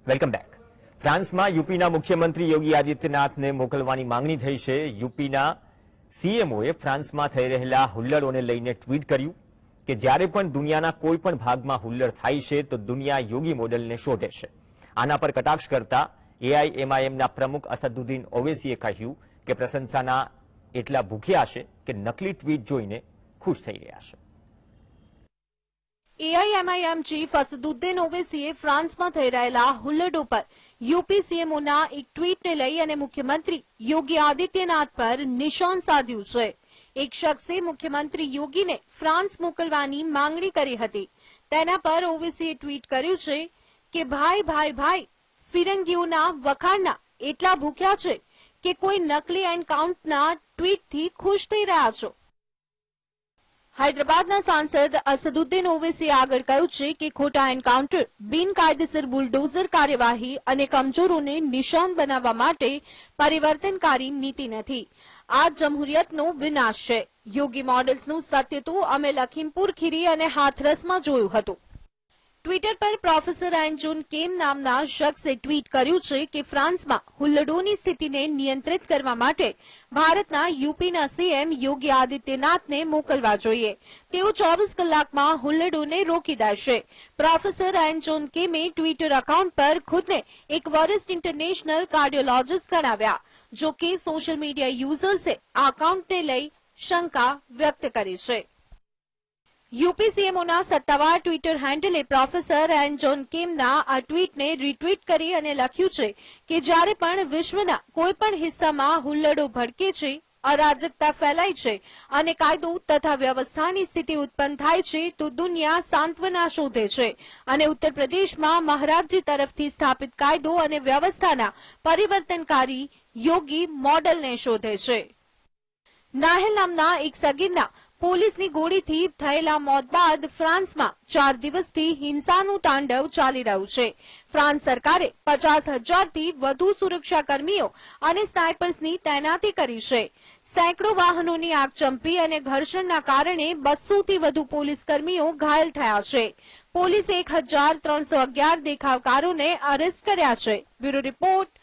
Welcome back. ફ્રાન્સમાં યુપીના મુખ્યમંત્રી યોગી આદિત્યનાથને મોકલવાની માંગણી થઈ છે। યુપીના સીએમઓએ ફ્રાન્સમાં થઈ રહેલા હુલ્લડોને લઈને ટ્વીટ કર્યું કે જ્યારે પણ દુનિયાના કોઈ પણ ભાગમાં હુલ્લડ થાય છે તો દુનિયા યોગી મોડેલને શોધે છે। આના પર કટાક્ષ કરતા એઆઈએમઆઈએમના પ્રમુખ અસદુદ્દીન ઓવૈસીએ કહ્યું કે પ્રશંસાના એટલા ભૂખ્યા છે કે નકલી ટ્વીટ જોઈને ખુશ થઈ રહ્યા છે। एआईएमआईएम चीफ असदुद्दीन ओवैसीए फ्रांस में थई रहेला हुल्लडो पर यूपी सीएमओना एक ट्वीट ने लई अने मुख्यमंत्री योगी आदित्यनाथ पर निशान साध्યું છે। एक शख्से मुख्यमंत्री योगी ने फ्रांस मोकलवानी मांगणी करी हती। तेना पर ओवैसीए ट्वीट कर्યું છે કે भाई भाई भाई फिरंगीओना वखाणना એટલા ભૂખ્યા છે કે કોઈ નકલી એન્કાઉન્ટના ટ્વીટથી ખુશ થઈ રહ્યા છો। हैदराबादना सांसद असदुद्दीन ओवैसीए आगळ કહ્યું છે કે ખોટા એન્કાઉન્ટર બિનકાયદેસર બુલડોઝર કાર્યવાહી અને કમજોરોને નિશાન બનાવવા માટે પરિવર્તનકારી નીતિ નથી। આ જમહુરિયતનો વિનાશ છે। યોગી મોડેલ્સનું સત્ય તો અમે લખીમપુર ખીરી અને હાથરસમાં જોયું હતું। ट्विटर पर प्रोफेसर एंजोन केम नामना शख्से ट्वीट કર્યું છે કે ફ્રાન્સમાં હુલ્લડોની સ્થિતિને નિયંત્રિત કરવા માટે ભારતના યુપીના સીએમ યોગી આદિત્યનાથને મોકલવા જોઈએ। તેઓ 24 કલાકમાં હુલ્લડોને રોકી દેશે। પ્રોફેસર એન્જોન કેમે ટ્વિટર એકાઉન્ટ પર ખુદને એક વરિષ્ઠ ઇન્ટરનેશનલ કાર્ડિયોલોજિસ્ટ ગણાવ્યા। જો કે સોશિયલ મીડિયા યુઝર્સે આ એકાઉન્ટને લઈ શંકા વ્યક્ત કરી છે। यूपी सीएमओना सत्तावार ट्विटर हेन्डले प्रोफेसर एंजोन केमना आ ट्वीट ने रिट्वीट करी अने लख्યું છે કે જ્યારે પણ વિશ્વના કોઈપણ હિસ્સામાં હુલ્લડો ભડકે છે, અરાજકતા ફેલાય છે અને કાયદો તથા વ્યવસ્થાની સ્થિતિ ઉત્પન્ન થાય છે તો દુનિયા સાંત્વના શોધે છે અને ઉત્તર પ્રદેશમાં મહારાજજી તરફથી સ્થાપિત કાયદો અને વ્યવસ્થાના પરિવર્તનકારી યોગી મોડેલને શોધે છે। નાહેલ નામના એક સગીરના પોલીસની ગોળીથી થયેલા મોત બાદ ફ્રાન્સમાં 4 દિવસથી હિંસાનું તાંડવ ચાલી રહ્યું છે। ફ્રાન્સ સરકારે 50,000થી વધુ સુરક્ષાકર્મીઓ અને સ્નાઇપર્સની તૈનાતી કરી છે। સેંકડો વાહનોની આગ ચંપી અને ઘર્ષણના કારણે 200થી વધુ પોલીસકર્મીઓ ઘાયલ થયા છે। પોલીસે 1,311 દેખાવકારોને અરેસ્ટ કર્યા છે। Bureau report,